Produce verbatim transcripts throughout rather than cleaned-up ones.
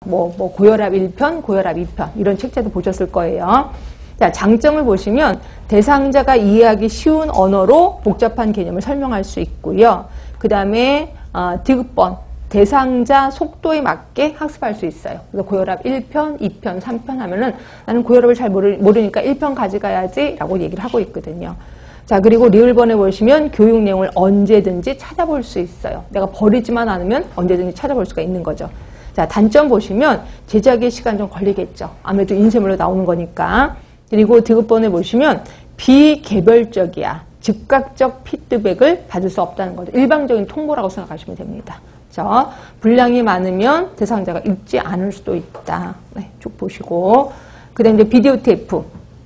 뭐, 뭐 고혈압 일 편, 고혈압 이 편 이런 책자도 보셨을 거예요. 자, 장점을 보시면 대상자가 이해하기 쉬운 언어로 복잡한 개념을 설명할 수 있고요. 그 다음에 어, 디귿번 대상자 속도에 맞게 학습할 수 있어요. 그래서 고혈압 일 편, 이 편, 삼 편 하면은 나는 고혈압을 잘 모르, 모르니까 일 편 가져가야지 라고 얘기를 하고 있거든요. 자, 그리고 리을번에 보시면 교육 내용을 언제든지 찾아볼 수 있어요. 내가 버리지만 않으면 언제든지 찾아볼 수가 있는 거죠. 자, 단점 보시면 제작의 시간 좀 걸리겠죠. 아무래도 인쇄물로 나오는 거니까. 그리고 디귿번에 보시면 비개별적이야. 즉각적 피드백을 받을 수 없다는 거죠. 일방적인 통보라고 생각하시면 됩니다. 자, 분량이 많으면 대상자가 읽지 않을 수도 있다. 네, 쭉 보시고. 그 다음에 이제 비디오 테이프.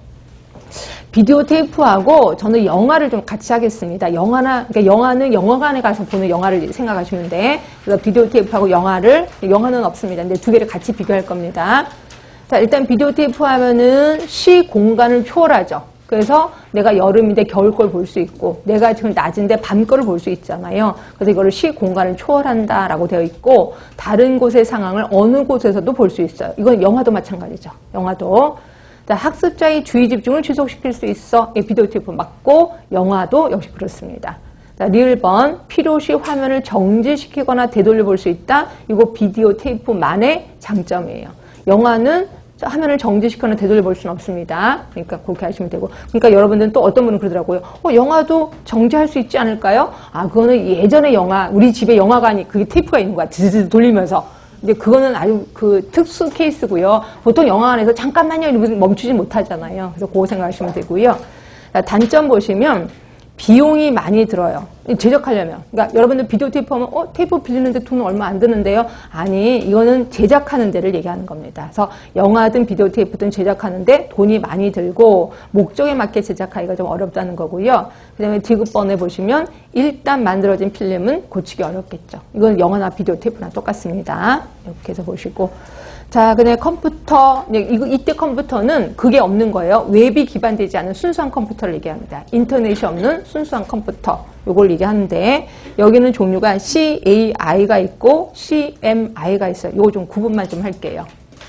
비디오 테이프하고 저는 영화를 좀 같이 하겠습니다. 영화나, 그러니까 영화는 영화관에 가서 보는 영화를 생각하시면 돼. 그래서 비디오 테이프하고 영화를, 영화는 없습니다. 근데 두 개를 같이 비교할 겁니다. 자, 일단 비디오 테이프 하면은 시 공간을 초월하죠. 그래서 내가 여름인데 겨울 걸 볼 수 있고, 내가 지금 낮인데 밤 거를 볼 수 있잖아요. 그래서 이거를 시 공간을 초월한다라고 되어 있고, 다른 곳의 상황을 어느 곳에서도 볼 수 있어요. 이건 영화도 마찬가지죠. 영화도. 자, 학습자의 주의 집중을 지속시킬 수 있어. 비디오 테이프 맞고, 영화도 역시 그렇습니다. 자, 리을번, 필요시 화면을 정지시키거나 되돌려 볼 수 있다. 이거 비디오 테이프만의 장점이에요. 영화는 화면을 정지시켜서 되돌려 볼 수는 없습니다. 그러니까 그렇게 하시면 되고. 그러니까 여러분들은 또 어떤 분은 그러더라고요. 어, 영화도 정지할 수 있지 않을까요? 아, 그거는 예전에 영화, 우리 집에 영화관이 그게 테이프가 있는 거야. 드드드 돌리면서. 근데 그거는 아주 그 특수 케이스고요. 보통 영화관에서 잠깐만요 이러면서 멈추지 못하잖아요. 그래서 그거 생각하시면 되고요. 단점 보시면 비용이 많이 들어요. 제작하려면. 그러니까 여러분들 비디오 테이프 하면 어? 테이프 빌리는데 돈 얼마 안 드는데요? 아니, 이거는 제작하는 데를 얘기하는 겁니다. 그래서 영화든 비디오 테이프든 제작하는데 돈이 많이 들고 목적에 맞게 제작하기가 좀 어렵다는 거고요. 그 다음에 디귿번에 보시면 일단 만들어진 필름은 고치기 어렵겠죠. 이건 영화나 비디오 테이프랑 똑같습니다. 이렇게 해서 보시고. 자, 그다음에 컴퓨터, 이거, 이때 컴퓨터는 그게 없는 거예요. 웹이 기반되지 않은 순수한 컴퓨터를 얘기합니다. 인터넷이 없는 순수한 컴퓨터. 요걸 얘기하는데, 여기는 종류가 씨 에이 아이가 있고, 씨 엠 아이가 있어요. 요거 좀 구분만 좀 할게요.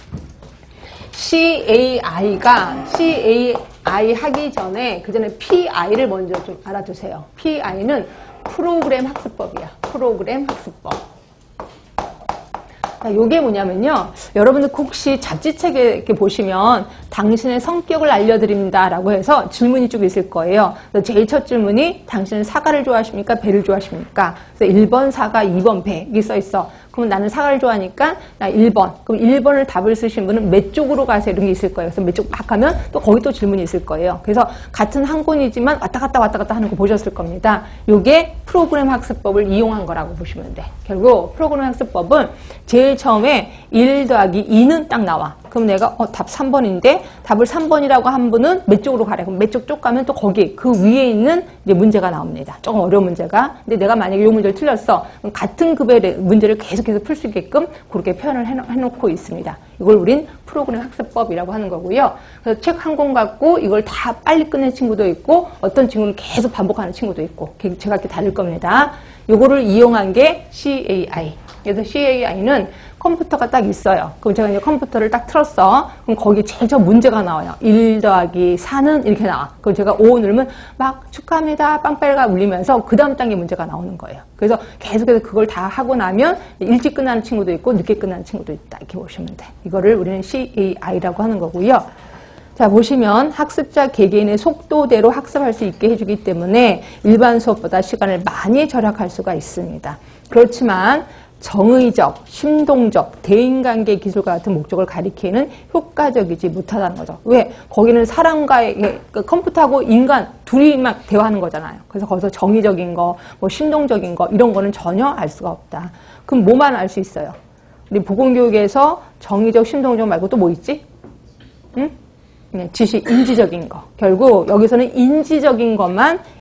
씨 에이 아이가 씨 에이 아이 하기 전에, 그 전에 피 아이를 먼저 좀 알아두세요. 피 아이는 프로그램 학습법이야. 프로그램 학습법. 자, 요게 뭐냐면요. 여러분들 혹시 잡지책에 이렇게 보시면 당신의 성격을 알려드립니다라고 해서 질문이 쭉 있을 거예요. 그래서 제일 첫 질문이 당신은 사과를 좋아하십니까? 배를 좋아하십니까? 그래서 일 번 사과, 이 번 배 이게 써 있어. 그러면 나는 사과를 좋아하니까 나 일 번. 그럼 일 번을 답을 쓰신 분은 몇 쪽으로 가세요? 이런 게 있을 거예요. 그래서 몇 쪽 막 하면 또 거기 또 질문이 있을 거예요. 그래서 같은 한 권이지만 왔다 갔다 왔다 갔다 하는 거 보셨을 겁니다. 요게 프로그램 학습법을 이용한 거라고 보시면 돼. 결국 프로그램 학습법은 제일 처음에 일 더하기 이는 딱 나와. 그럼 내가 어, 답 삼 번인데 답을 삼 번이라고 한 분은 몇 쪽으로 가래? 그럼 몇 쪽 쪽 가면 또 거기 그 위에 있는 이제 문제가 나옵니다. 조금 어려운 문제가. 근데 내가 만약에 이 문제를 틀렸어. 그럼 같은 급의 문제를 계속해서 풀 수 있게끔 그렇게 표현을 해놓, 해놓고 있습니다. 이걸 우린 프로그램 학습법이라고 하는 거고요. 그래서 책 한 권 갖고 이걸 다 빨리 끝낸 친구도 있고 어떤 친구는 계속 반복하는 친구도 있고 제가 이렇게 다를 겁니다. 이거를 이용한 게 씨 에이 아이. 그래서 씨 에이 아이는 컴퓨터가 딱 있어요. 그럼 제가 이제 컴퓨터를 딱 틀었어. 그럼 거기 제일 저 문제가 나와요. 일 더하기 사는 이렇게 나와. 그럼 제가 오 누르면 막 축하합니다. 빵빠레가 울리면서 그 다음 단계 문제가 나오는 거예요. 그래서 계속해서 그걸 다 하고 나면 일찍 끝나는 친구도 있고 늦게 끝나는 친구도 있다. 이렇게 보시면 돼. 이거를 우리는 씨 에이 아이라고 하는 거고요. 자, 보시면 학습자 개개인의 속도대로 학습할 수 있게 해주기 때문에 일반 수업보다 시간을 많이 절약할 수가 있습니다. 그렇지만 정의적, 심동적, 대인관계 기술과 같은 목적을 가리키는 효과적이지 못하다는 거죠. 왜? 거기는 사람과의 컴퓨터하고 인간 둘이 막 대화하는 거잖아요. 그래서 거기서 정의적인 거, 뭐 심동적인 거 이런 거는 전혀 알 수가 없다. 그럼 뭐만 알 수 있어요? 우리 보건교육에서 정의적, 심동적 말고 또 뭐 있지? 응? 지시, 인지적인 거. 결국 여기서는 인지적인 것만